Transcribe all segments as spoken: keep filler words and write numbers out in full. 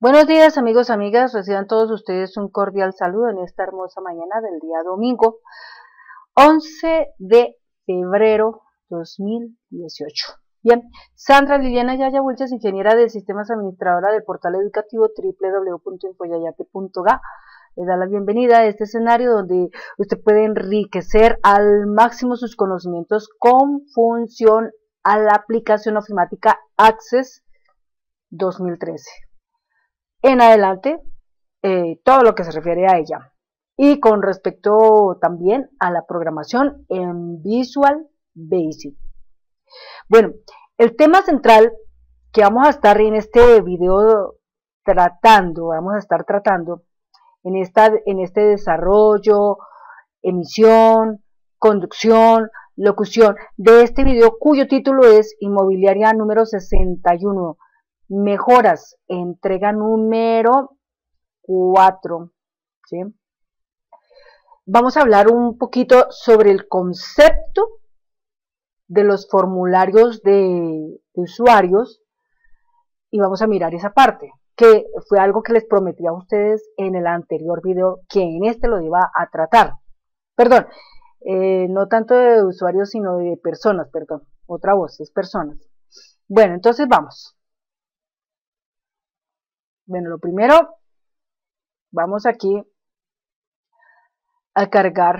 Buenos días amigos, amigas, reciban todos ustedes un cordial saludo en esta hermosa mañana del día domingo, once de febrero dos mil dieciocho. Bien, Sandra Liliana Yaya Wilches, ingeniera de sistemas, administradora del portal educativo w w w punto infoyayate punto ga, le da la bienvenida a este escenario donde usted puede enriquecer al máximo sus conocimientos con función a la aplicación ofimática Access dos mil trece. En adelante, eh, todo lo que se refiere a ella. Y con respecto también a la programación en Visual Basic. Bueno, el tema central que vamos a estar en este video tratando, vamos a estar tratando en, esta, en este desarrollo, emisión, conducción, locución de este video, cuyo título es Inmobiliaria número sesenta y uno. Mejoras, entrega número cuatro, ¿sí? Vamos a hablar un poquito sobre el concepto de los formularios de, de usuarios y vamos a mirar esa parte, que fue algo que les prometí a ustedes en el anterior video, que en este lo iba a tratar. Perdón, eh, no tanto de usuarios, sino de personas, perdón, otra voz, es personas. Bueno, entonces vamos. Bueno, lo primero, vamos aquí a cargar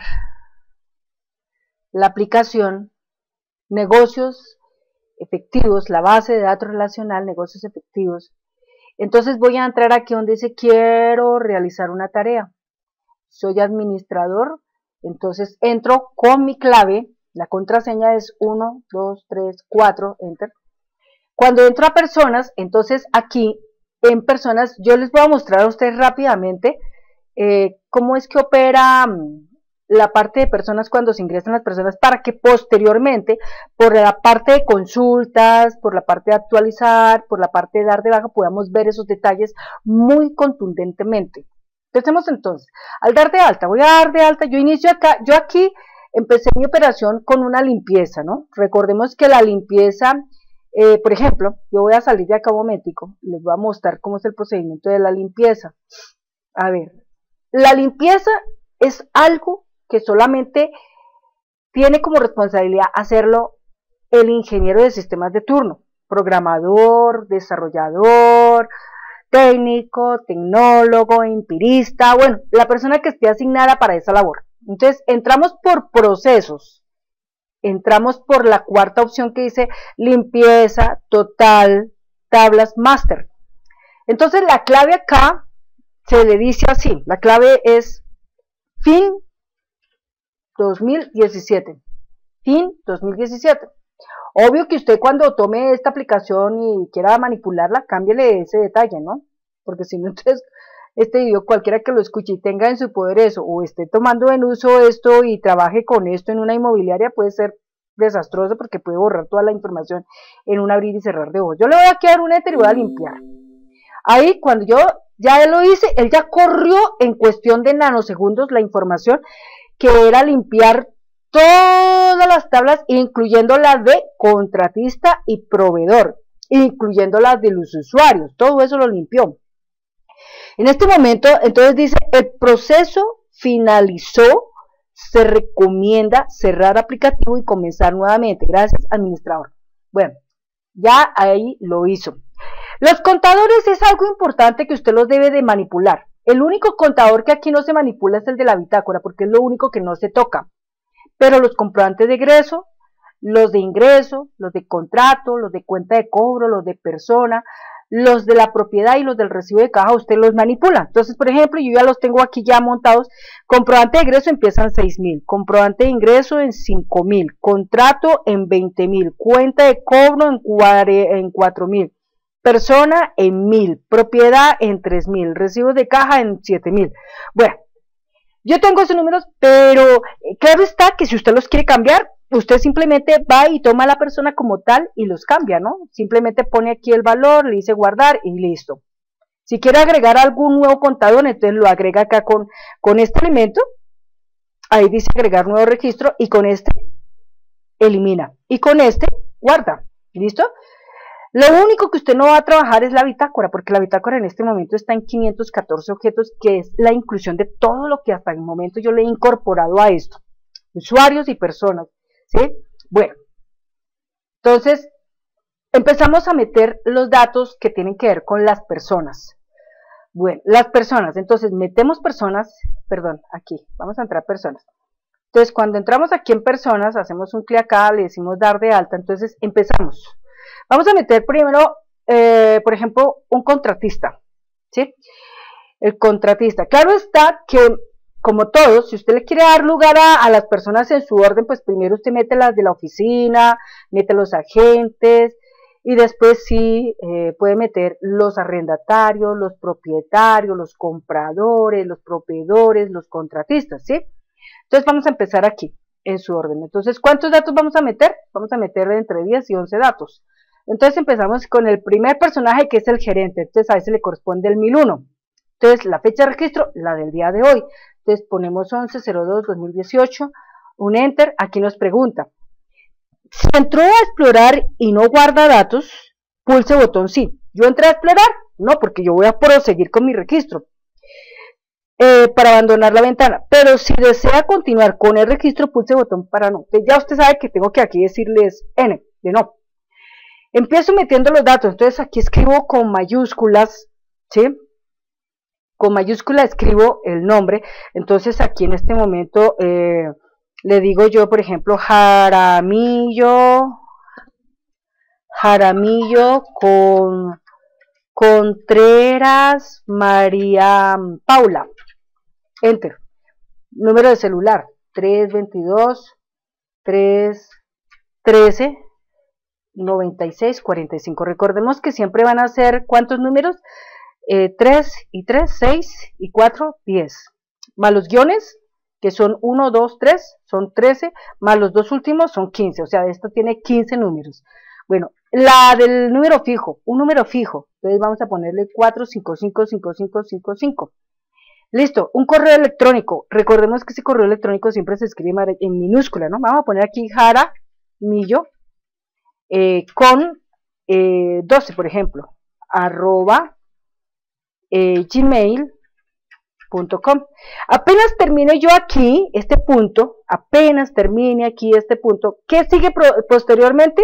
la aplicación Negocios Efectivos, la base de datos relacional, Negocios Efectivos. Entonces voy a entrar aquí donde dice quiero realizar una tarea. Soy administrador, entonces entro con mi clave, la contraseña es uno, dos, tres, cuatro, enter. Cuando entro a personas, entonces aquí en personas, yo les voy a mostrar a ustedes rápidamente eh, cómo es que opera um, la parte de personas cuando se ingresan las personas, para que posteriormente, por la parte de consultas, por la parte de actualizar, por la parte de dar de baja, podamos ver esos detalles muy contundentemente. Empecemos entonces, al dar de alta, voy a dar de alta, yo inicio acá, yo aquí empecé mi operación con una limpieza, ¿no? Recordemos que la limpieza... Eh, por ejemplo, yo voy a salir de acá un momentico y les voy a mostrar cómo es el procedimiento de la limpieza. A ver, la limpieza es algo que solamente tiene como responsabilidad hacerlo el ingeniero de sistemas de turno, programador, desarrollador, técnico, tecnólogo, empirista, bueno, la persona que esté asignada para esa labor. Entonces, entramos por procesos. Entramos por la cuarta opción que dice limpieza total, tablas master. Entonces la clave acá se le dice así, la clave es fin dos mil diecisiete, fin dos mil diecisiete. Obvio que usted cuando tome esta aplicación y quiera manipularla, cámbiale ese detalle, ¿no? Porque si no, entonces este video, cualquiera que lo escuche y tenga en su poder eso, o esté tomando en uso esto y trabaje con esto en una inmobiliaria, puede ser desastroso porque puede borrar toda la información en un abrir y cerrar de ojos. Yo le voy a quedar un enter y voy a limpiar. Ahí cuando yo ya lo hice, él ya corrió en cuestión de nanosegundos la información, que era limpiar todas las tablas, incluyendo las de contratista y proveedor, incluyendo las de los usuarios, todo eso lo limpió. En este momento, entonces dice, el proceso finalizó, se recomienda cerrar aplicativo y comenzar nuevamente. Gracias, administrador. Bueno, ya ahí lo hizo. Los contadores es algo importante que usted los debe de manipular. El único contador que aquí no se manipula es el de la bitácora, porque es lo único que no se toca. Pero los comprobantes de egreso, los de ingreso, los de contrato, los de cuenta de cobro, los de persona, los de la propiedad y los del recibo de caja, usted los manipula. Entonces, por ejemplo, yo ya los tengo aquí ya montados. Comprobante de ingreso empieza en seis mil, comprobante de ingreso en cinco mil, contrato en veinte mil, cuenta de cobro en cuatro mil, persona en mil, propiedad en tres mil, recibos de caja en siete mil. Bueno, yo tengo esos números, pero claro está que si usted los quiere cambiar, usted simplemente va y toma a la persona como tal y los cambia, ¿no? Simplemente pone aquí el valor, le dice guardar y listo. Si quiere agregar algún nuevo contador, entonces lo agrega acá con, con este elemento. Ahí dice agregar nuevo registro y con este elimina. Y con este guarda. ¿Listo? Lo único que usted no va a trabajar es la bitácora, porque la bitácora en este momento está en quinientos catorce objetos, que es la inclusión de todo lo que hasta el momento yo le he incorporado a esto, usuarios y personas, ¿sí? Bueno, entonces empezamos a meter los datos que tienen que ver con las personas. Bueno, las personas, entonces metemos personas, perdón, aquí, vamos a entrar personas. Entonces, cuando entramos aquí en personas, hacemos un clic acá, le decimos dar de alta, entonces empezamos. Vamos a meter primero, eh, por ejemplo, un contratista, ¿sí? El contratista. Claro está que, como todos, si usted le quiere dar lugar a, a las personas en su orden, pues primero usted mete las de la oficina, mete los agentes, y después sí eh, puede meter los arrendatarios, los propietarios, los compradores, los proveedores, los contratistas, ¿sí? Entonces vamos a empezar aquí, en su orden. Entonces, ¿cuántos datos vamos a meter? Vamos a meter entre diez y once datos. Entonces empezamos con el primer personaje, que es el gerente. Entonces a ese le corresponde el mil uno. Entonces la fecha de registro, la del día de hoy. Entonces ponemos once cero dos dos mil dieciocho, un enter. Aquí nos pregunta, si entró a explorar y no guarda datos, pulse botón sí. ¿Yo entré a explorar? No, porque yo voy a proseguir con mi registro. Eh, para abandonar la ventana, pero si desea continuar con el registro, pulse botón para no. Entonces ya usted sabe que tengo que aquí decirles N, de no. Empiezo metiendo los datos, entonces aquí escribo con mayúsculas, ¿sí? Con mayúscula escribo el nombre, entonces aquí en este momento eh, le digo yo, por ejemplo, Jaramillo, Jaramillo con Contreras María Paula. Enter. Número de celular tres veintidós, tres trece, noventa y seis, cuarenta y cinco. Recordemos que siempre van a ser, ¿cuántos números? Eh, tres y tres, seis y cuatro, diez. Más los guiones, que son uno, dos, tres, son trece, más los dos últimos son quince. O sea, esto tiene quince números. Bueno, la del número fijo, un número fijo. Entonces vamos a ponerle cuatro cinco cinco cinco cinco cinco cinco. Listo, un correo electrónico. Recordemos que ese correo electrónico siempre se escribe en minúscula, ¿no? Vamos a poner aquí Jaramillo eh, con eh, doce, por ejemplo, arroba eh, gmail punto com. Apenas termine yo aquí, este punto, apenas termine aquí este punto, ¿qué sigue posteriormente?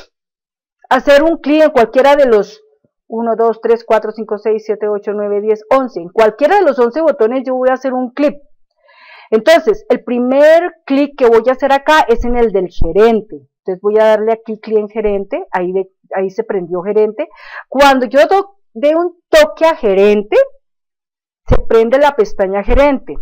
Hacer un clic en cualquiera de los uno, dos, tres, cuatro, cinco, seis, siete, ocho, nueve, diez, once. En cualquiera de los once botones yo voy a hacer un clic. Entonces, el primer clic que voy a hacer acá es en el del gerente. Entonces voy a darle aquí clic en gerente, ahí, de, ahí se prendió gerente. Cuando yo do, dé un toque a gerente, se prende la pestaña gerente.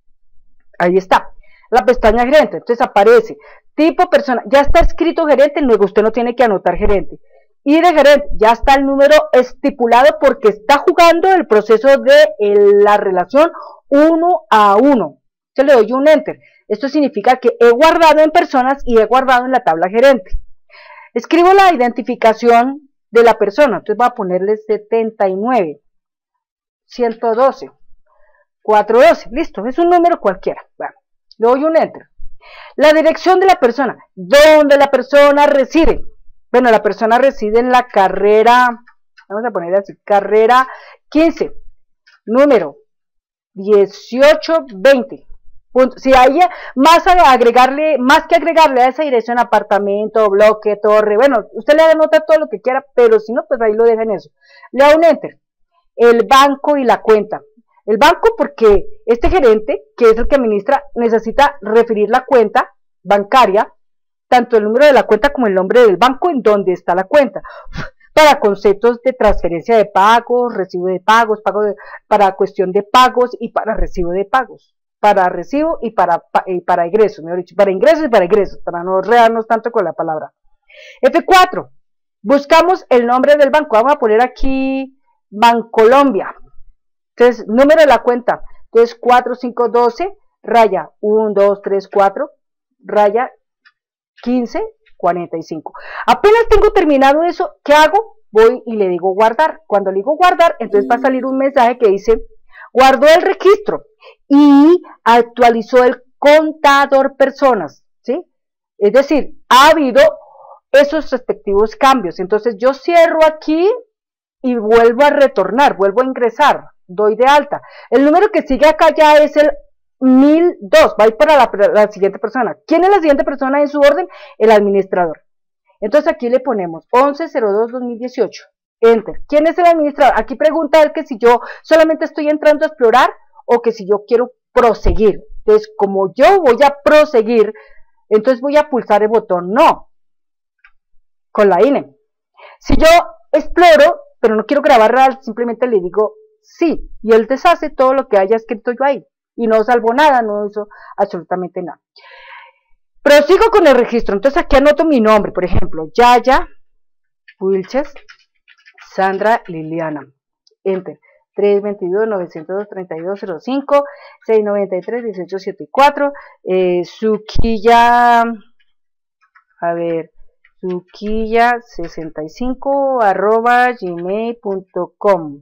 Ahí está, la pestaña gerente. Entonces aparece tipo persona, ya está escrito gerente, luego usted no tiene que anotar gerente. Y de gerente, ya está el número estipulado porque está jugando el proceso de el, la relación uno a uno. Yo le doy un enter. Esto significa que he guardado en personas y he guardado en la tabla gerente. Escribo la identificación de la persona. Entonces voy a ponerle setenta y nueve, ciento doce, cuatrocientos doce. Listo, es un número cualquiera. Bueno, le doy un enter. La dirección de la persona. ¿Dónde la persona reside? Bueno, la persona reside en la carrera, vamos a poner así, carrera quince, número dieciocho veinte. Punto. Si hay más a agregarle, más que agregarle a esa dirección, apartamento, bloque, torre, bueno, usted le anota todo lo que quiera, pero si no, pues ahí lo deja en eso. Le da un enter. El banco y la cuenta. El banco porque este gerente, que es el que administra, necesita referir la cuenta bancaria, tanto el número de la cuenta como el nombre del banco en donde está la cuenta, para conceptos de transferencia de pagos, recibo de pagos, pago de, para cuestión de pagos y para recibo de pagos, para recibo y para, y para ingresos, mejor dicho, para ingresos y para ingresos, para no rearnos tanto con la palabra. F cuatro, buscamos el nombre del banco, vamos a poner aquí Bancolombia, entonces número de la cuenta, entonces cuatro cinco uno dos, raya uno dos tres cuatro, raya quince cuarenta y cinco. Apenas tengo terminado eso, ¿qué hago? Voy y le digo guardar. Cuando le digo guardar, entonces va a salir un mensaje que dice guardó el registro y actualizó el contador personas, ¿sí? Es decir, ha habido esos respectivos cambios. Entonces yo cierro aquí y vuelvo a retornar, vuelvo a ingresar, doy de alta. El número que sigue acá ya es el mil dos, va a ir para la, la siguiente persona. ¿Quién es la siguiente persona en su orden? El administrador. Entonces aquí le ponemos once cero dos dos mil dieciocho, enter. ¿Quién es el administrador? Aquí pregunta él que si yo solamente estoy entrando a explorar o que si yo quiero proseguir. Entonces, como yo voy a proseguir, entonces voy a pulsar el botón no, con la I N E. Si yo exploro, pero no quiero grabar, simplemente le digo sí, y él deshace todo lo que haya escrito yo ahí, y no salvo nada, no hizo absolutamente nada. Prosigo con el registro, entonces aquí anoto mi nombre, por ejemplo, Yaya Wilches Sandra Liliana, enter. tres veintidós novecientos dos treinta y dos cero cinco, seiscientos noventa y tres dieciocho setenta y cuatro, eh, Suquilla, a ver, Suquilla sesenta y cinco arroba gmail punto com,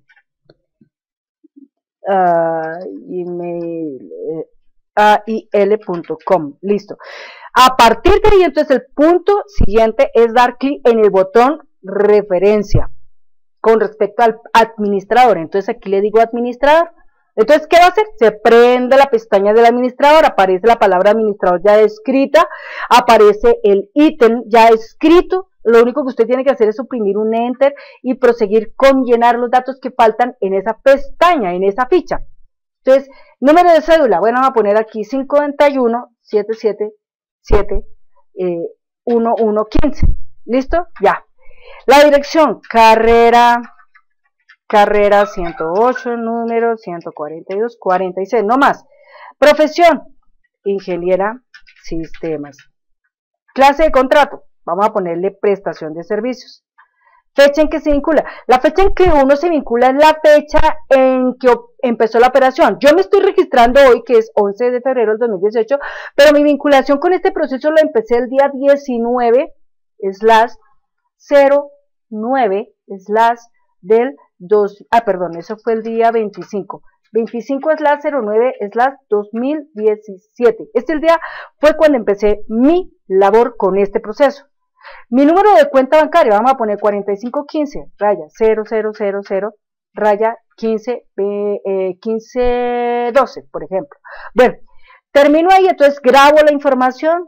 uh, gmail, eh, a i l punto com, listo. A partir de ahí, entonces el punto siguiente es dar clic en el botón referencia con respecto al administrador. Entonces aquí le digo administrador. Entonces, ¿qué va a hacer? Se prende la pestaña del administrador, aparece la palabra administrador ya escrita, aparece el ítem ya escrito. Lo único que usted tiene que hacer es suprimir un enter y proseguir con llenar los datos que faltan en esa pestaña, en esa ficha. Entonces, número de cédula, bueno, vamos a poner aquí cinco uno, siete siete siete, uno uno uno cinco. ¿Listo? Ya. La dirección, carrera, carrera ciento ocho, número ciento cuarenta y dos, cuarenta y seis, no más. Profesión, ingeniera sistemas. Clase de contrato, vamos a ponerle prestación de servicios. Fecha en que se vincula. La fecha en que uno se vincula es la fecha en que empezó la operación. Yo me estoy registrando hoy, que es once de febrero del dos mil dieciocho, pero mi vinculación con este proceso lo empecé el día diecinueve, slash cero nueve, slash del dos, ah, perdón, eso fue el día veinticinco. veinticinco slash cero nueve slash dos mil diecisiete. Este el día fue cuando empecé mi labor con este proceso. Mi número de cuenta bancaria, vamos a poner cuarenta y cinco quince, raya cero cero cero cero, raya quince, eh, quince doce, por ejemplo. Bueno, termino ahí, entonces grabo la información.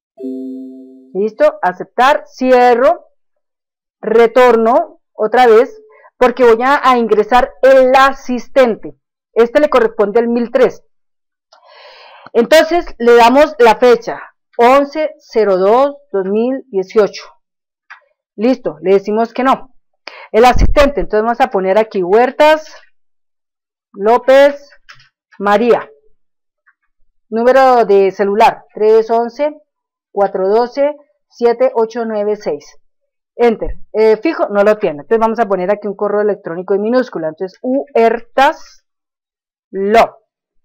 Listo, aceptar, cierro, retorno otra vez, porque voy a, a ingresar el asistente. Este le corresponde al mil tres. Entonces le damos la fecha, once cero dos dos mil dieciocho. Listo, le decimos que no. El asistente, entonces vamos a poner aquí Huertas López María. Número de celular, tres once, cuatro doce, siete ocho nueve seis. Enter. Eh, fijo, no lo tiene. Entonces vamos a poner aquí un correo electrónico en minúscula. Entonces, Huertas Lo.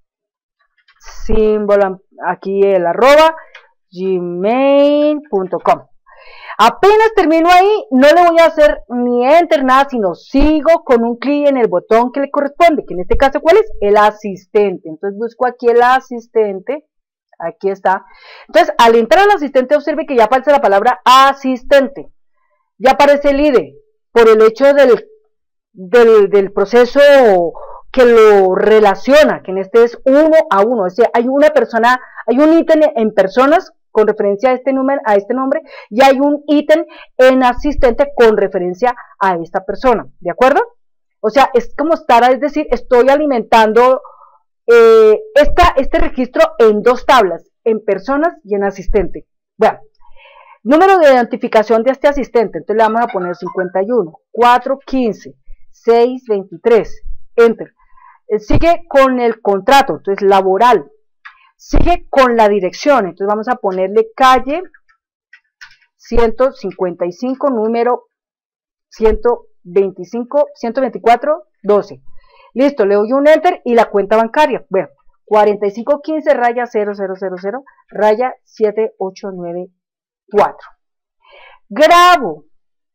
Símbolo aquí el arroba gmail punto com. Apenas termino ahí, no le voy a hacer ni enter nada, sino sigo con un clic en el botón que le corresponde, que en este caso, ¿cuál es? El asistente. Entonces busco aquí el asistente, aquí está. Entonces, al entrar al asistente, observe que ya aparece la palabra asistente. Ya aparece el I D E, por el hecho del, del, del proceso que lo relaciona, que en este es uno a uno, es decir, hay una persona, hay un ítem en personas con referencia a este número, a este nombre, y hay un ítem en asistente con referencia a esta persona, ¿de acuerdo? O sea, es como estar, es decir, estoy alimentando eh, esta, este registro en dos tablas, en personas y en asistente. Bueno, número de identificación de este asistente, entonces le vamos a poner cincuenta y uno, cuatrocientos quince, seiscientos veintitrés, enter. Sigue con el contrato, entonces laboral. Sigue con la dirección, entonces vamos a ponerle calle ciento cincuenta y cinco, número ciento veinticinco, ciento veinticuatro, doce. Listo, le doy un enter y la cuenta bancaria. Bueno, cuarenta y cinco quince, raya cero cero cero cero, raya siete ocho nueve cuatro. Grabo.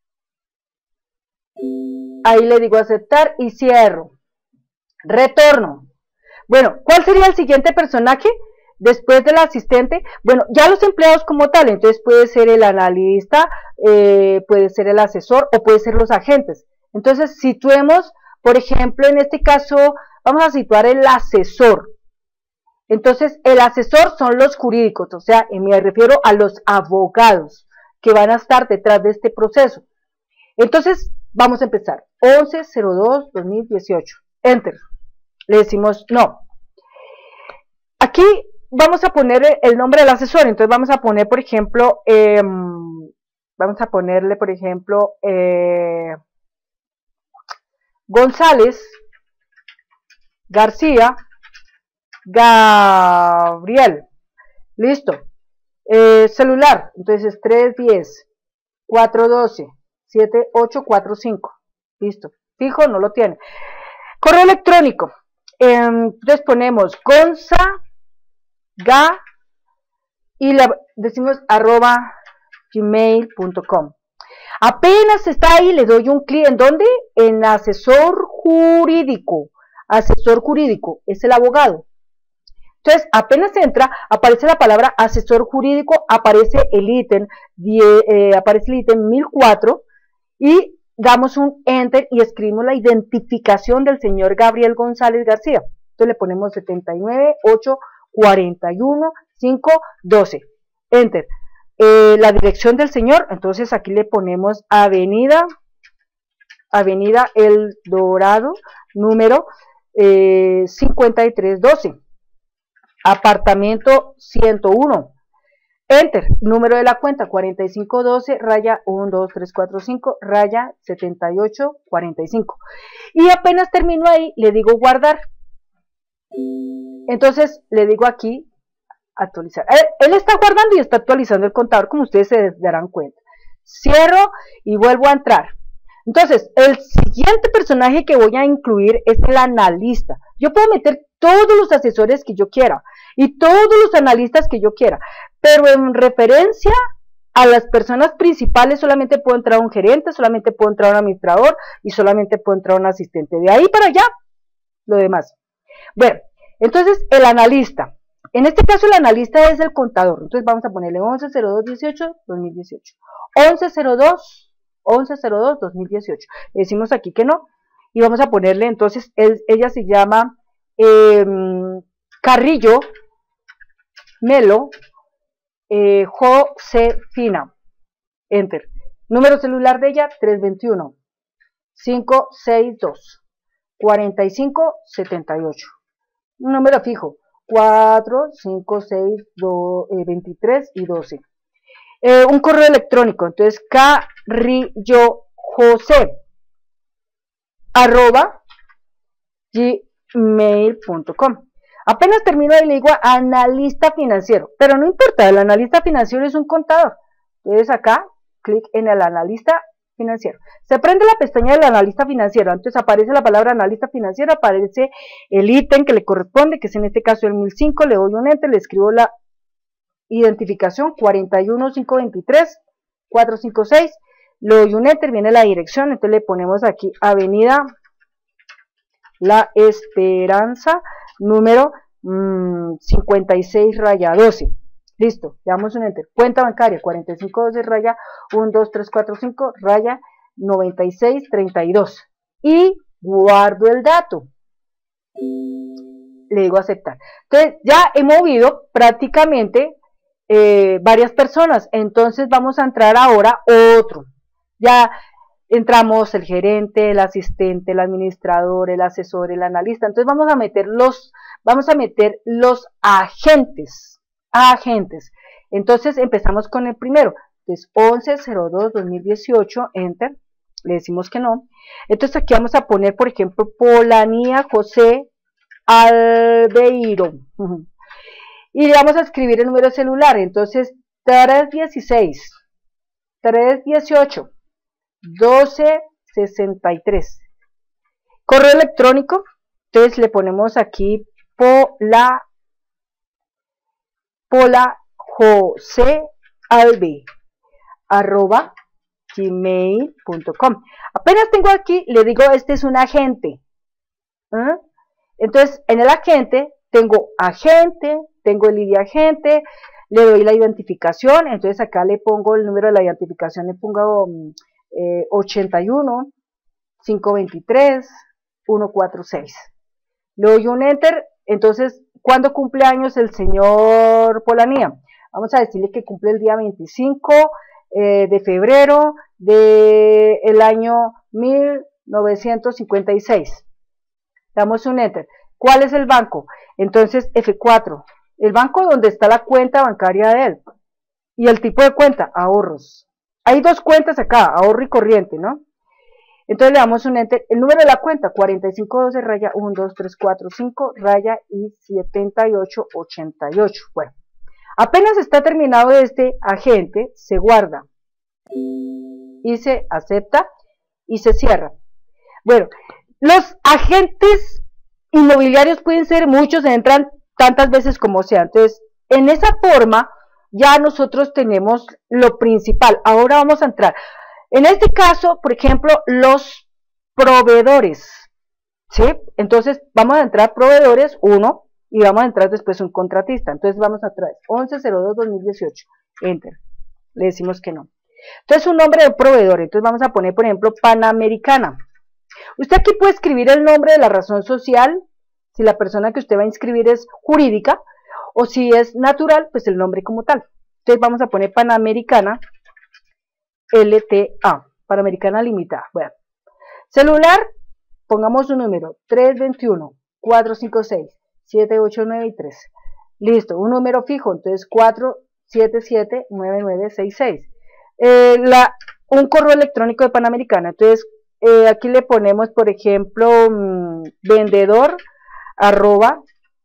Ahí le digo aceptar y cierro. Retorno. Bueno, ¿cuál sería el siguiente personaje? Después del asistente, bueno, ya los empleados como tal, entonces puede ser el analista, eh, puede ser el asesor o puede ser los agentes. Entonces situemos, por ejemplo, en este caso, vamos a situar el asesor. Entonces, el asesor son los jurídicos, o sea, me refiero a los abogados que van a estar detrás de este proceso. Entonces, vamos a empezar. once cero dos dos mil dieciocho. Enter. Le decimos no. Aquí vamos a poner el nombre del asesor. Entonces, vamos a poner, por ejemplo, eh, vamos a ponerle, por ejemplo, eh, González García Gabriel. Listo. Eh, celular. Entonces, tres uno cero, cuatro uno dos, siete ocho cuatro cinco. Listo. Fijo, no lo tiene. Correo electrónico. Eh, entonces ponemos gonza ga y la decimos arroba gmail punto com. Apenas está ahí, le doy un clic. ¿En dónde? En asesor jurídico. Asesor jurídico es el abogado. Entonces, apenas entra, aparece la palabra asesor jurídico, aparece el ítem, eh, aparece el ítem mil cuatro y damos un enter y escribimos la identificación del señor Gabriel González García. Entonces le ponemos setenta y nueve ocho cuarenta y uno cinco doce. Enter. Eh, la dirección del señor, entonces aquí le ponemos avenida, avenida El Dorado, número eh, cincuenta y tres doce. Apartamento ciento uno. Enter. Número de la cuenta cuarenta y cinco doce raya uno dos tres cuatro cinco raya setenta y ocho cuarenta y cinco. Y apenas termino ahí, le digo guardar. Entonces le digo aquí actualizar. Él, él está guardando y está actualizando el contador, como ustedes se darán cuenta. Cierro y vuelvo a entrar. Entonces, el siguiente personaje que voy a incluir es el analista. Yo puedo meter todos los asesores que yo quiera y todos los analistas que yo quiera, pero en referencia a las personas principales solamente puedo entrar un gerente, solamente puedo entrar un administrador y solamente puedo entrar un asistente. De ahí para allá, lo demás. Bueno, entonces el analista. En este caso el analista es el contador. Entonces vamos a ponerle once cero dos dieciocho dos mil dieciocho. once cero dos dos mil dieciocho. Le decimos aquí que no. Y vamos a ponerle, entonces, él, ella se llama eh, Carrillo Melo eh, Josefina. Enter. Número celular de ella, tres dos uno, cinco seis dos, cuatro cinco siete ocho. Un número fijo, cuatro, cinco, seis, veintitrés y doce. Eh, un correo electrónico, entonces Carrillo José arroba gmail punto com. Apenas termino y le digo analista financiero, pero no importa, el analista financiero es un contador. Entonces acá, clic en el analista financiero. Se prende la pestaña del analista financiero, entonces aparece la palabra analista financiero, aparece el ítem que le corresponde, que es en este caso el mil cinco, le doy un enter, le escribo la identificación cuarenta y uno cinco veintitrés cuatro cinco seis, le doy un enter, viene la dirección, entonces le ponemos aquí avenida La Esperanza, número mmm, cincuenta y seis raya doce. Listo, le damos un enter. Cuenta bancaria cuarenta y cinco doce raya uno dos tres cuatro cinco raya noventa y seis treinta y dos. Y guardo el dato. Le digo aceptar. Entonces ya he movido prácticamente eh, varias personas. Entonces vamos a entrar ahora otro. Ya entramos el gerente, el asistente, el administrador, el asesor, el analista. Entonces vamos a meter los, vamos a meter los agentes. Agentes. Entonces empezamos con el primero. Entonces once cero dos dos mil dieciocho, enter. Le decimos que no. Entonces aquí vamos a poner, por ejemplo, Polanía José Albeiro. Y le vamos a escribir el número celular. Entonces tres dieciséis, tres dieciocho, doce sesenta y tres. Correo electrónico. Entonces le ponemos aquí Pola Pola José Albe arroba gmail punto com. Apenas tengo aquí, le digo, este es un agente. ¿Eh? Entonces, en el agente tengo agente, tengo el I D agente, le doy la identificación, entonces acá le pongo el número de la identificación, le pongo eh, ochenta y uno, quinientos veintitrés, ciento cuarenta y seis. Le doy un enter, entonces, ¿cuándo cumple años el señor Polanía? Vamos a decirle que cumple el día veinticinco eh, de febrero del año mil novecientos cincuenta y seis. Damos un enter. ¿Cuál es el banco? Entonces, F cuatro. El banco donde está la cuenta bancaria de él. Y el tipo de cuenta, ahorros. Hay dos cuentas acá, ahorro y corriente, ¿no? Entonces le damos un enter. El número de la cuenta, cuarenta y cinco doce, raya uno, dos, tres, cuatro, cinco, raya y setenta y ocho, ochenta y ocho. Bueno, apenas está terminado este agente, se guarda y se acepta y se cierra. Bueno, los agentes inmobiliarios pueden ser muchos, entran tantas veces como sea. Entonces, en esa forma ya nosotros tenemos lo principal. Ahora vamos a entrar. En este caso, por ejemplo, los proveedores, ¿sí? Entonces, vamos a entrar proveedores, uno, y vamos a entrar después un contratista. Entonces, vamos a traer once cero dos dos mil dieciocho, enter. Le decimos que no. Entonces, un nombre de proveedor. Entonces, vamos a poner, por ejemplo, Panamericana. Usted aquí puede escribir el nombre de la razón social, si la persona que usted va a inscribir es jurídica, o si es natural, pues el nombre como tal. Entonces, vamos a poner Panamericana L T A, Panamericana Limitada. Bueno, celular, pongamos un número, tres dos uno, cuatro cinco seis, siete ocho nueve tres. Listo, un número fijo, entonces cuatro siete siete nueve nueve seis seis. Eh, la, un correo electrónico de Panamericana, entonces eh, aquí le ponemos, por ejemplo, mmm, vendedor arroba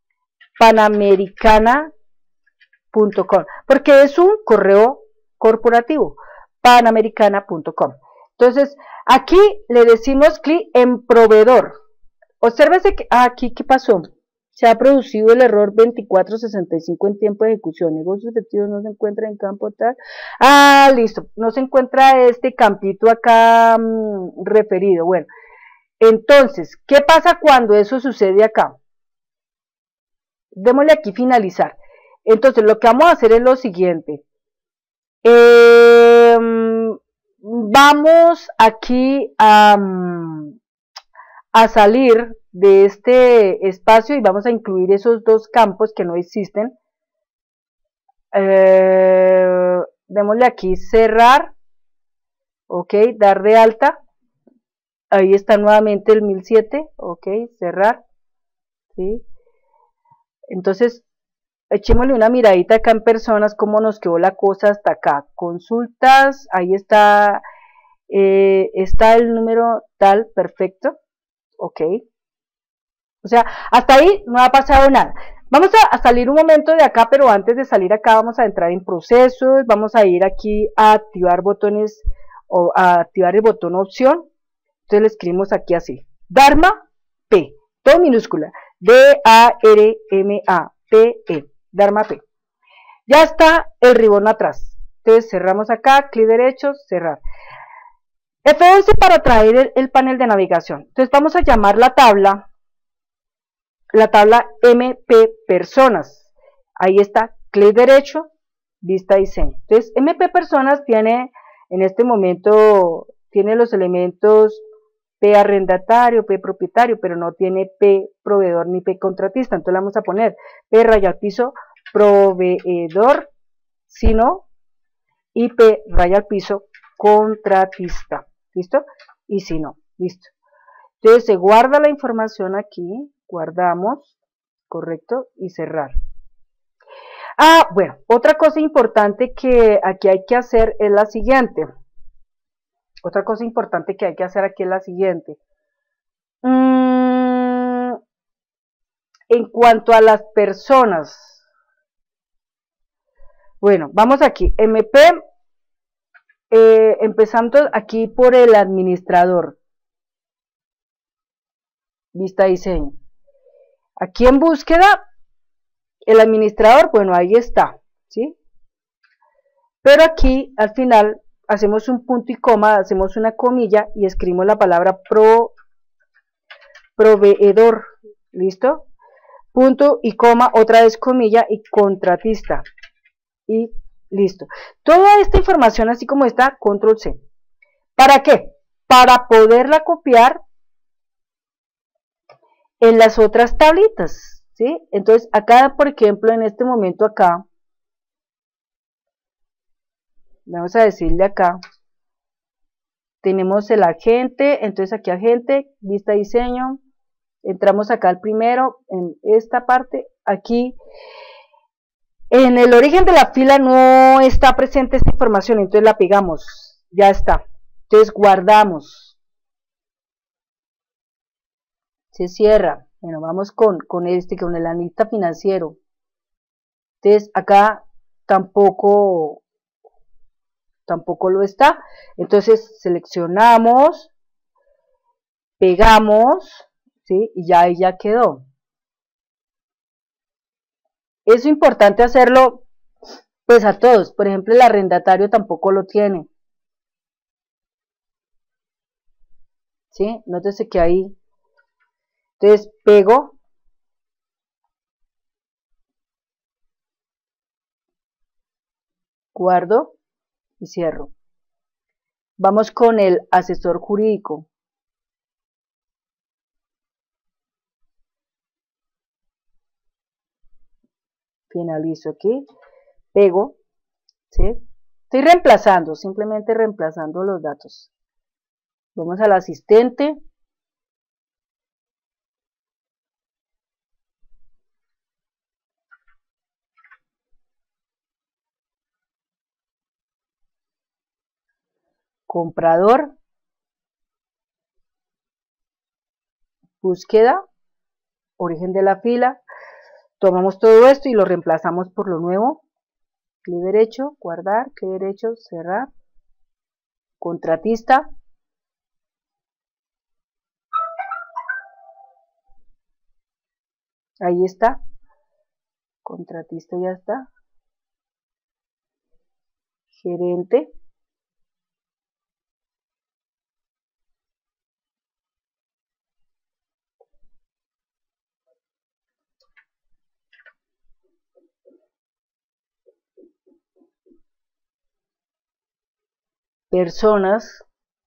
panamericana punto com, porque es un correo corporativo. Panamericana punto com. Entonces, aquí le decimos clic en proveedor. Obsérvese que ah, aquí, ¿qué pasó? Se ha producido el error veinticuatro sesenta y cinco en tiempo de ejecución. Negocios efectivos no se encuentra en campo tal. Ah, listo. No se encuentra este campito acá mmm, referido. Bueno, entonces, ¿qué pasa cuando eso sucede acá? Démosle aquí finalizar. Entonces, lo que vamos a hacer es lo siguiente. Eh, vamos aquí a, a salir de este espacio y vamos a incluir esos dos campos que no existen. Eh, démosle aquí cerrar, ok, dar de alta, ahí está nuevamente el mil siete, ok, cerrar, ¿sí? Entonces, echémosle una miradita acá en personas, cómo nos quedó la cosa hasta acá. Consultas, ahí está, eh, está el número tal, perfecto, ok. O sea, hasta ahí no ha pasado nada. Vamos a, a salir un momento de acá, pero antes de salir acá vamos a entrar en procesos, vamos a ir aquí a activar botones, o a activar el botón opción. Entonces le escribimos aquí así, Dharma P, todo minúscula, D A R M A P E. Dharma P. Ya está el ribón atrás. Entonces cerramos acá, clic derecho, cerrar. F once para traer el, el panel de navegación. Entonces vamos a llamar la tabla, la tabla M P Personas. Ahí está, clic derecho, vista diseño. Entonces M P Personas tiene, en este momento, tiene los elementos P arrendatario, P propietario, pero no tiene P proveedor ni P contratista. Entonces le vamos a poner P raya al piso proveedor, sino y P raya al piso contratista. ¿Listo? Y si no, listo. Entonces se guarda la información aquí, guardamos, correcto, y cerrar. Ah, bueno, otra cosa importante que aquí hay que hacer es la siguiente. Otra cosa importante que hay que hacer aquí es la siguiente. Mm, en cuanto a las personas, bueno, vamos aquí, M P, eh, empezando aquí por el administrador, vista diseño. Aquí en búsqueda, el administrador, bueno, ahí está, ¿sí? Pero aquí, al final, hacemos un punto y coma, hacemos una comilla y escribimos la palabra pro, proveedor, ¿listo? punto y coma, otra vez comilla y contratista. Y listo. Toda esta información, así como está, control C. ¿Para qué? Para poderla copiar en las otras tablitas, ¿sí? Entonces, acá, por ejemplo, en este momento acá, vamos a decirle acá, tenemos el agente, entonces aquí agente, vista diseño, entramos acá al primero, en esta parte, aquí, en el origen de la fila no está presente esta información, entonces la pegamos, ya está, entonces guardamos, se cierra, bueno, vamos con, con este, con el analista financiero, entonces acá tampoco tampoco lo está, entonces seleccionamos, pegamos, ¿sí? Y ya ahí ya quedó. Es importante hacerlo pues a todos, por ejemplo el arrendatario tampoco lo tiene, ¿sí? Nótese que ahí, entonces pego, guardo y cierro. Vamos con el asesor jurídico. Finalizo aquí, pego, ¿sí? Estoy reemplazando, simplemente reemplazando los datos. Vamos al asistente. Comprador. Búsqueda. Origen de la fila. Tomamos todo esto y lo reemplazamos por lo nuevo. Clic derecho, guardar, clic derecho, cerrar. Contratista. Ahí está. Contratista ya está. Gerente. Personas.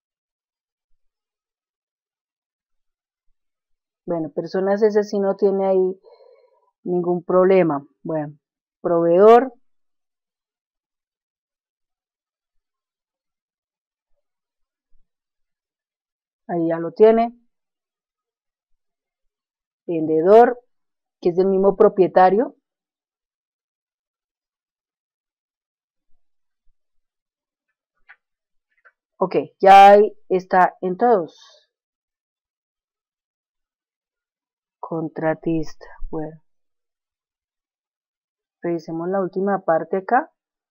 Bueno, personas ese sí no tiene ahí ningún problema. Bueno, proveedor. Ahí ya lo tiene. Vendedor, que es del mismo propietario. Ok, ya ahí está en todos. Contratista, bueno. Revisemos la última parte acá.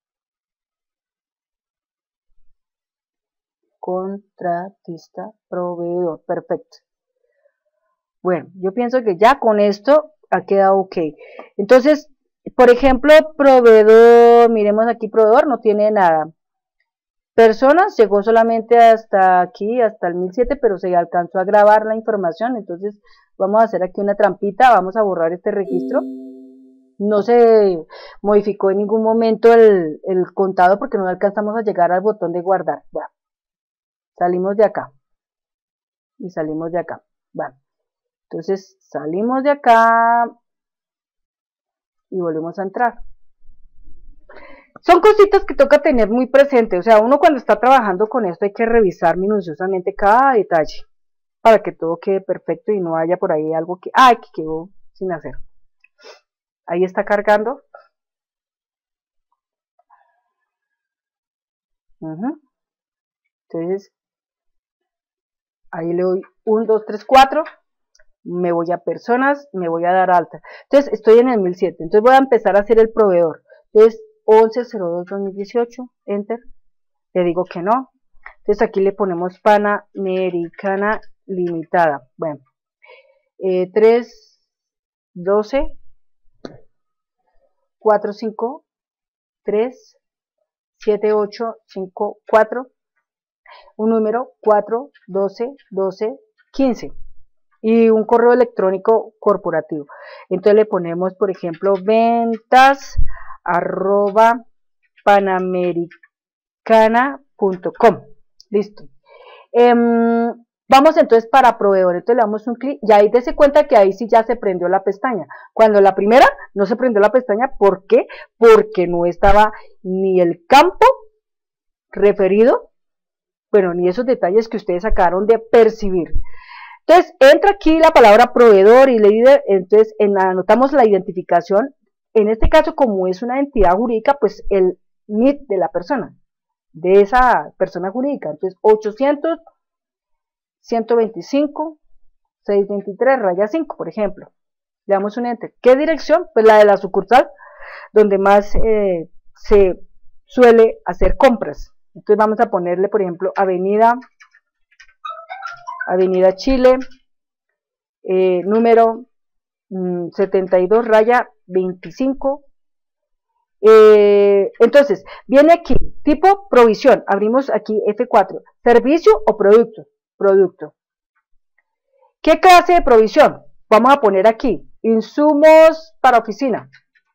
Contratista, proveedor, perfecto. Bueno, yo pienso que ya con esto ha quedado ok. Entonces, por ejemplo, proveedor, miremos aquí, proveedor no tiene nada. Personas llegó solamente hasta aquí, hasta el mil siete, pero se alcanzó a grabar la información. Entonces, vamos a hacer aquí una trampita, vamos a borrar este registro. No se modificó en ningún momento el, el contado porque no alcanzamos a llegar al botón de guardar. Bueno, salimos de acá y salimos de acá. Bueno, entonces salimos de acá y volvemos a entrar. Son cositas que toca tener muy presente, o sea, uno cuando está trabajando con esto hay que revisar minuciosamente cada detalle para que todo quede perfecto y no haya por ahí algo que, ay, que quedó sin hacer. Ahí está cargando. Uh-huh. Entonces, ahí le doy uno, dos, tres, cuatro, me voy a personas, me voy a dar alta. Entonces, estoy en el mil siete, entonces voy a empezar a hacer el proveedor. Entonces, once cero dos dos mil dieciocho, enter, le digo que no. Entonces, aquí le ponemos Panamericana Limitada. Bueno, eh, tres, doce, cuatro, cinco, tres, siete, ocho, cinco, cuatro, un número cuatro, doce, doce, quince. y un correo electrónico corporativo. Entonces le ponemos, por ejemplo, ventas arroba panamericana punto com. Listo. Eh, vamos entonces para proveedor. Entonces le damos un clic y ahí dése cuenta que ahí sí ya se prendió la pestaña. Cuando la primera no se prendió la pestaña, ¿por qué? Porque no estaba ni el campo referido, bueno, ni esos detalles que ustedes acabaron de percibir. Entonces entra aquí la palabra proveedor y líder, entonces en, anotamos la identificación. En este caso, como es una entidad jurídica, pues el N I T de la persona, de esa persona jurídica. Entonces ochocientos, ciento veinticinco, seiscientos veintitrés, raya cinco, por ejemplo. Le damos un enter. ¿Qué dirección? Pues la de la sucursal, donde más eh, se suele hacer compras. Entonces vamos a ponerle, por ejemplo, Avenida, Avenida Chile, eh, número mmm, setenta y dos, raya veinticinco. Eh, entonces, viene aquí, tipo provisión, abrimos aquí F cuatro, servicio o producto, producto. ¿Qué clase de provisión? Vamos a poner aquí, insumos para oficina.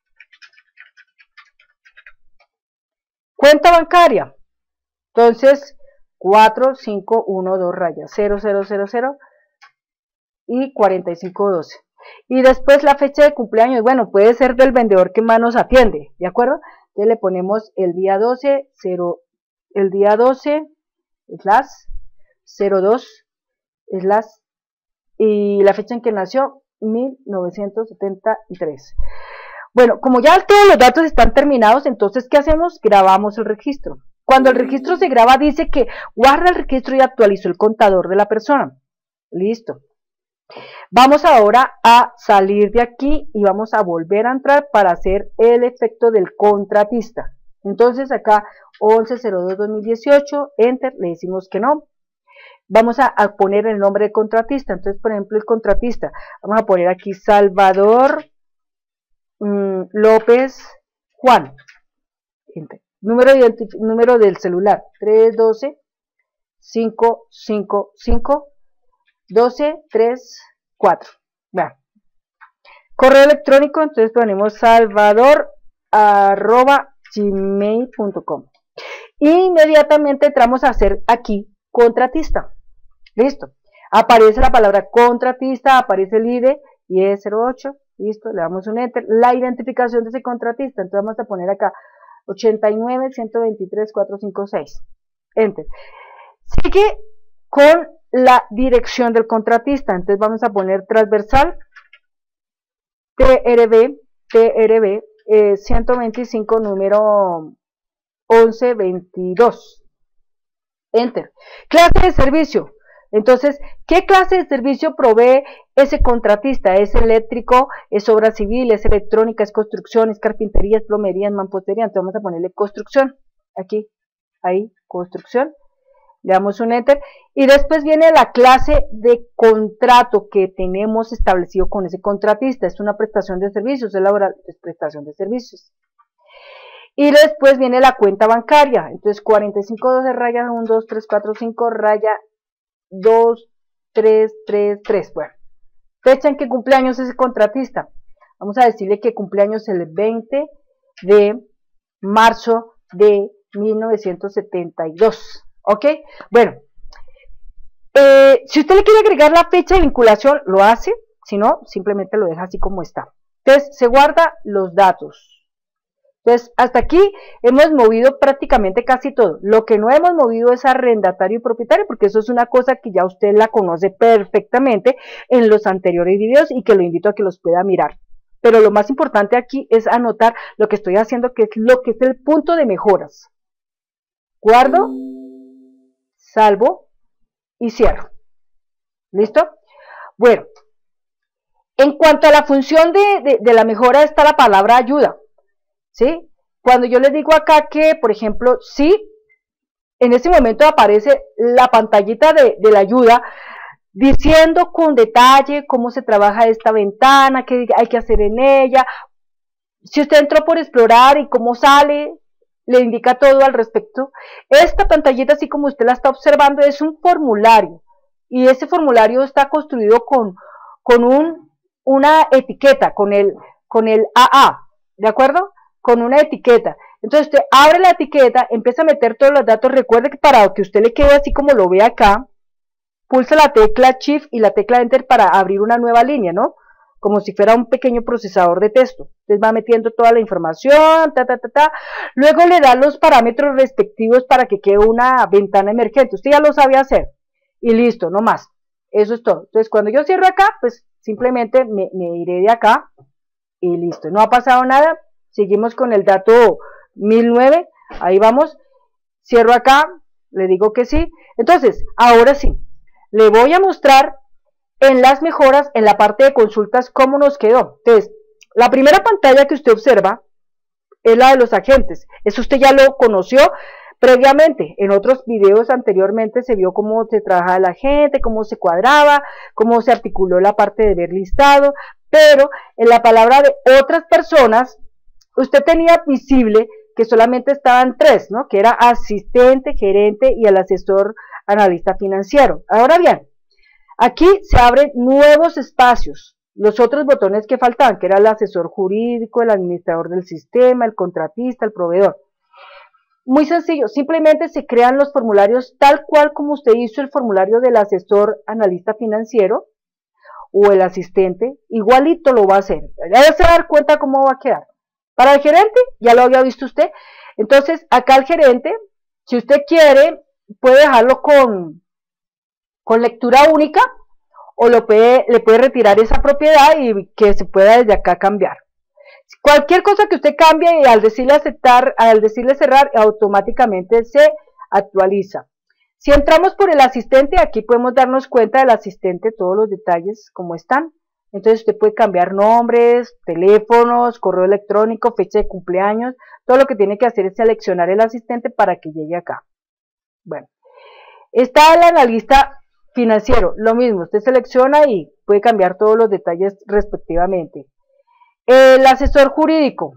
Cuenta bancaria, entonces, cuatro cinco uno dos, raya cero cero cero cero y cuarenta y cinco doce. Y después la fecha de cumpleaños, bueno, puede ser del vendedor que más nos atiende, ¿de acuerdo? Entonces le ponemos el día doce, cero, el día doce, slash, cero dos, slash, y la fecha en que nació, mil novecientos setenta y tres. Bueno, como ya todos los datos están terminados, entonces, ¿qué hacemos? Grabamos el registro. Cuando el registro se graba, dice que guarda el registro y actualizó el contador de la persona. Listo. Vamos ahora a salir de aquí y vamos a volver a entrar para hacer el efecto del contratista. Entonces acá once cero dos dos mil dieciocho, enter, le decimos que no. Vamos a, a poner el nombre del contratista. Entonces, por ejemplo, el contratista, vamos a poner aquí Salvador mmm, López Juan. Enter. Número, de, número del celular, tres uno dos, cinco cinco cinco, uno dos tres cuatro. Bueno. Correo electrónico, entonces ponemos salvador arroba gmail punto com. Inmediatamente entramos a hacer aquí contratista. Listo. Aparece la palabra contratista, aparece el I D y es cero ocho. Listo, le damos un enter. La identificación de ese contratista, entonces vamos a poner acá ochenta y nueve, ciento veintitrés, cuatrocientos cincuenta y seis. Enter. Sigue con la dirección del contratista, entonces vamos a poner transversal T R B, T R B eh, ciento veinticinco, número once veintidós. Enter. Clase de servicio. Entonces, ¿qué clase de servicio provee ese contratista? ¿Es eléctrico, es obra civil, es electrónica, es construcción, es carpintería, es plomería, es mampostería? Entonces vamos a ponerle construcción. Aquí, ahí, construcción. Le damos un enter. Y después viene la clase de contrato que tenemos establecido con ese contratista. Es una prestación de servicios, es laboral, es prestación de servicios. Y después viene la cuenta bancaria. Entonces, cuarenta y cinco doce, raya uno dos tres cuatro cinco, raya dos tres tres tres. Bueno, fecha en que cumpleaños ese contratista. Vamos a decirle que cumpleaños el veinte de marzo de mil novecientos setenta y dos. ¿Ok? Bueno, eh, si usted le quiere agregar la fecha de vinculación, lo hace. Si no, simplemente lo deja así como está. Entonces, se guarda los datos. Entonces, hasta aquí hemos movido prácticamente casi todo. Lo que no hemos movido es arrendatario y propietario, porque eso es una cosa que ya usted la conoce perfectamente en los anteriores videos y que lo invito a que los pueda mirar. Pero lo más importante aquí es anotar lo que estoy haciendo, que es lo que es el punto de mejoras. Guardo, salvo y cierro. ¿Listo? Bueno, en cuanto a la función de, de, de la mejora está la palabra ayuda. ¿Sí? Cuando yo les digo acá que, por ejemplo, sí, en este momento aparece la pantallita de, de la ayuda diciendo con detalle cómo se trabaja esta ventana, qué hay que hacer en ella. Si usted entró por explorar y cómo sale, le indica todo al respecto. Esta pantallita, así como usted la está observando, es un formulario. y ese formulario está construido con, con un, una etiqueta, con el, con el A A, ¿de acuerdo? Con una etiqueta. Entonces usted abre la etiqueta, empieza a meter todos los datos. Recuerde que para que usted le quede así como lo ve acá, pulsa la tecla Shift y la tecla Enter para abrir una nueva línea, ¿no? Como si fuera un pequeño procesador de texto. Entonces va metiendo toda la información, ta, ta, ta, ta. Luego le da los parámetros respectivos para que quede una ventana emergente. Usted ya lo sabe hacer. Y listo, no más. Eso es todo. Entonces cuando yo cierro acá, pues simplemente me, me iré de acá y listo. No ha pasado nada. Seguimos con el dato mil nueve. Ahí vamos. Cierro acá. Le digo que sí. Entonces, ahora sí. Le voy a mostrar en las mejoras, en la parte de consultas, cómo nos quedó. Entonces, la primera pantalla que usted observa es la de los agentes. Eso usted ya lo conoció previamente. En otros videos anteriormente se vio cómo se trabajaba la gente, cómo se cuadraba, cómo se articuló la parte de ver listado, pero en la palabra de otras personas, usted tenía visible que solamente estaban tres, ¿no? Que era asistente, gerente y el asesor analista financiero. Ahora bien, aquí se abren nuevos espacios, los otros botones que faltaban, que era el asesor jurídico, el administrador del sistema, el contratista, el proveedor. Muy sencillo, simplemente se crean los formularios tal cual como usted hizo el formulario del asesor analista financiero o el asistente, igualito lo va a hacer. Ya se va a dar cuenta cómo va a quedar. Para el gerente, ya lo había visto usted, entonces acá el gerente, si usted quiere, puede dejarlo con... con lectura única o lo puede, le puede retirar esa propiedad y que se pueda desde acá cambiar. Cualquier cosa que usted cambie y al decirle aceptar, al decirle cerrar, automáticamente se actualiza. Si entramos por el asistente, aquí podemos darnos cuenta del asistente, todos los detalles como están. Entonces usted puede cambiar nombres, teléfonos, correo electrónico, fecha de cumpleaños. Todo lo que tiene que hacer es seleccionar el asistente para que llegue acá. Bueno, está el analista financiero, lo mismo, usted selecciona y puede cambiar todos los detalles respectivamente. El asesor jurídico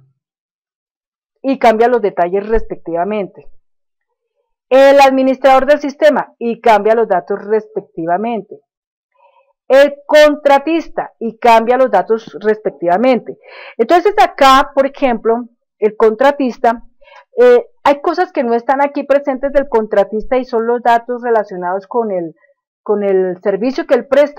y cambia los detalles respectivamente. El administrador del sistema y cambia los datos respectivamente. El contratista y cambia los datos respectivamente. Entonces acá, por ejemplo, el contratista, eh, hay cosas que no están aquí presentes del contratista y son los datos relacionados con el con el servicio que él presta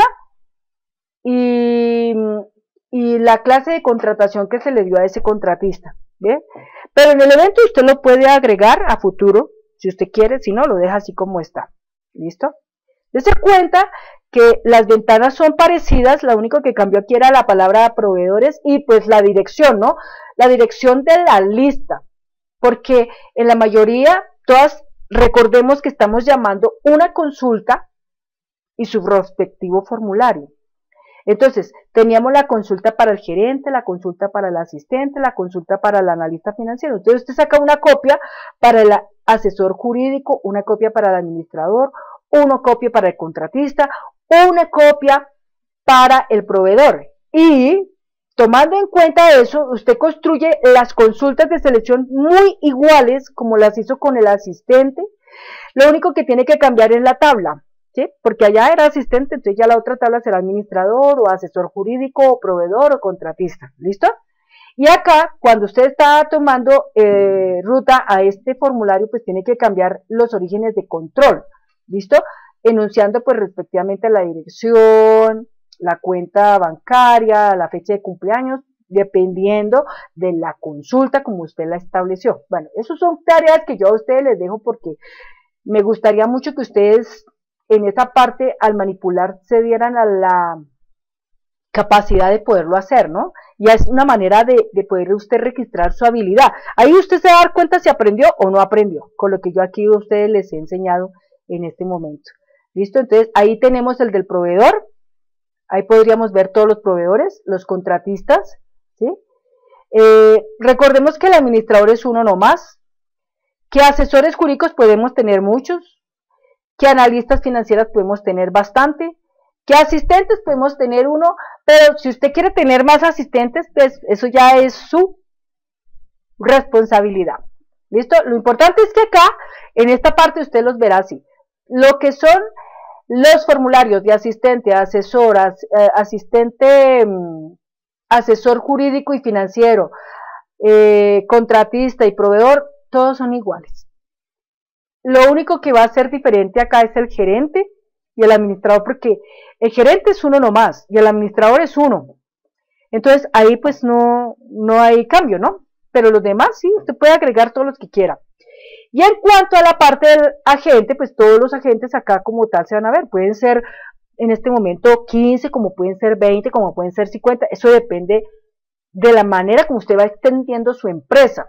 y, y la clase de contratación que se le dio a ese contratista, ¿bien? Pero en el evento usted lo puede agregar a futuro, si usted quiere, si no, lo deja así como está, ¿listo? Dese cuenta que las ventanas son parecidas, lo único que cambió aquí era la palabra proveedores y pues la dirección, ¿no? La dirección de la lista, porque en la mayoría, todas, recordemos que estamos llamando una consulta y su respectivo formulario. Entonces, teníamos la consulta para el gerente, la consulta para el asistente, la consulta para el analista financiero. Entonces, usted saca una copia para el asesor jurídico, una copia para el administrador, una copia para el contratista, una copia para el proveedor. Y, tomando en cuenta eso, usted construye las consultas de selección muy iguales como las hizo con el asistente. Lo único que tiene que cambiar es la tabla. ¿Sí? Porque allá era asistente, entonces ya la otra tabla será administrador o asesor jurídico o proveedor o contratista, ¿listo? Y acá, cuando usted está tomando eh, ruta a este formulario, pues tiene que cambiar los orígenes de control, ¿listo? Enunciando pues respectivamente la dirección, la cuenta bancaria, la fecha de cumpleaños, dependiendo de la consulta como usted la estableció. Bueno, esas son tareas que yo a ustedes les dejo porque me gustaría mucho que ustedes en esa parte al manipular se dieran a la capacidad de poderlo hacer, ¿no? Y es una manera de, de poder usted registrar su habilidad. Ahí usted se va a dar cuenta si aprendió o no aprendió, con lo que yo aquí a ustedes les he enseñado en este momento. ¿Listo? Entonces ahí tenemos el del proveedor, ahí podríamos ver todos los proveedores, los contratistas, ¿sí? Eh, recordemos que el administrador es uno nomás, que asesores jurídicos podemos tener muchos, que analistas financieras podemos tener bastante, que asistentes podemos tener uno, pero si usted quiere tener más asistentes, pues eso ya es su responsabilidad. ¿Listo? Lo importante es que acá, en esta parte, usted los verá así. Lo que son Los formularios de asistente, asesoras, eh, asistente, mm, asesor jurídico y financiero, eh, contratista y proveedor, todos son iguales. Lo único que va a ser diferente acá es el gerente y el administrador, porque el gerente es uno nomás y el administrador es uno. Entonces ahí pues no, no hay cambio, ¿no? Pero los demás sí, usted puede agregar todos los que quiera. Y en cuanto a la parte del agente, pues todos los agentes acá como tal se van a ver. Pueden ser en este momento quince, como pueden ser veinte, como pueden ser cincuenta. Eso depende de la manera como usted va extendiendo su empresa.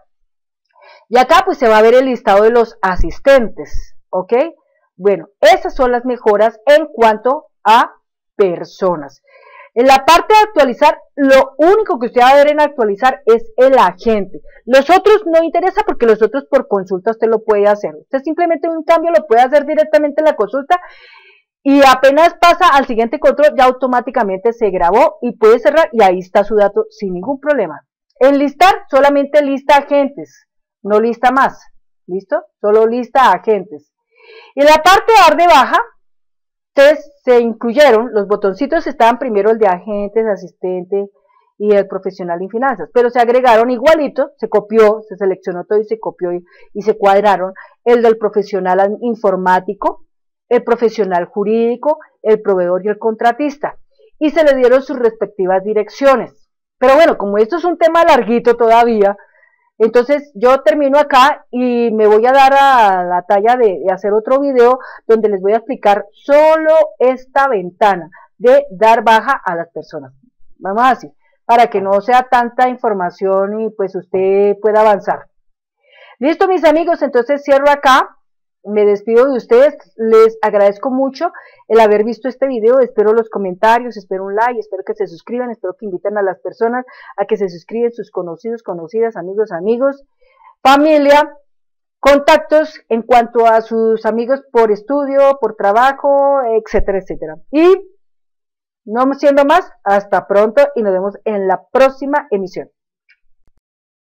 Y acá pues se va a ver el listado de los asistentes, ¿ok? Bueno, esas son las mejoras en cuanto a personas. En la parte de actualizar, lo único que usted va a ver en actualizar es el agente. Los otros no interesa porque los otros por consulta usted lo puede hacer. Usted simplemente un cambio lo puede hacer directamente en la consulta y apenas pasa al siguiente control ya automáticamente se grabó y puede cerrar y ahí está su dato sin ningún problema. En listar solamente lista agentes, no lista más, ¿listo? Solo lista agentes. Y en la parte de dar de baja, entonces se incluyeron, los botoncitos estaban primero el de agentes, asistente y el profesional en finanzas, pero se agregaron igualito, se copió, se seleccionó todo y se copió y, y se cuadraron el del profesional informático, el profesional jurídico, el proveedor y el contratista, y se le dieron sus respectivas direcciones. Pero bueno, como esto es un tema larguito todavía, entonces yo termino acá y me voy a dar a la talla de, de hacer otro video donde les voy a explicar solo esta ventana de dar baja a las personas. Vamos así, para que no sea tanta información y pues usted pueda avanzar. Listo, mis amigos, entonces cierro acá. Me despido de ustedes, les agradezco mucho el haber visto este video, espero los comentarios, espero un like, espero que se suscriban, espero que inviten a las personas a que se suscriban, sus conocidos, conocidas, amigos, amigos, familia, contactos en cuanto a sus amigos por estudio, por trabajo, etcétera, etcétera. Y no siendo más, hasta pronto y nos vemos en la próxima emisión.